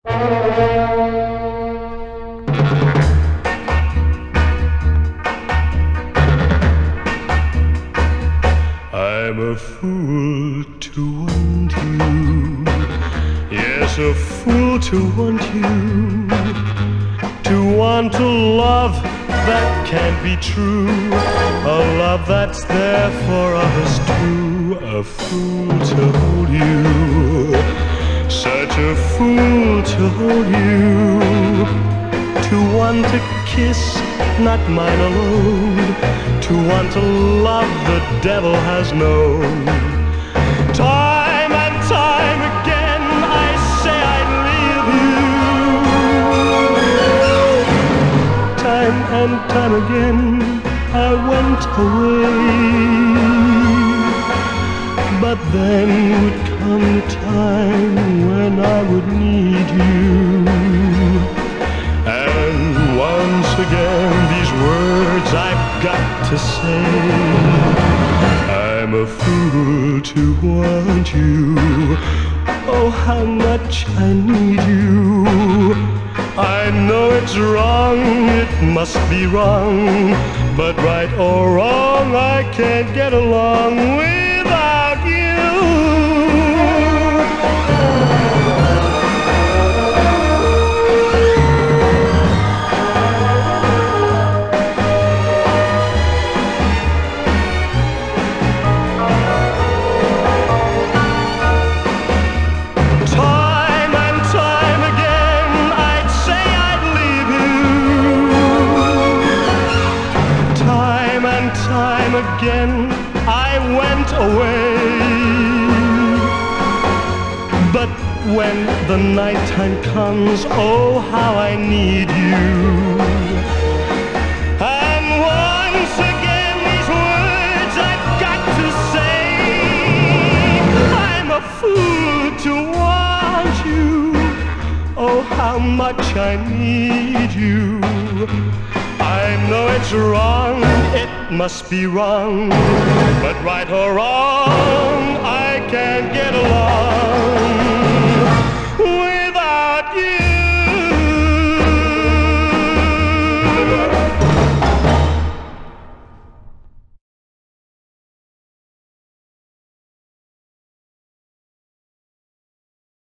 I'm a fool to want you. Yes, a fool to want you. To want a love that can't be true. A love that's there for others too. A fool to hold you. Such a fool to hold you. To want a kiss, not mine alone. To want a love the devil has known. Time and time again I say I'd leave you. Time and time again I went away. But then would come the time when I would need you. And once again these words I've got to say. I'm a fool to want you. Oh, how much I need you. I know it's wrong, it must be wrong, but right or wrong I can't get along without you. Time again I went away. But when the nighttime comes, oh how I need you. And once again these words I've got to say. I'm a fool to want you. Oh how much I need you. I know it's wrong, it must be wrong, but right or wrong, I can't get along.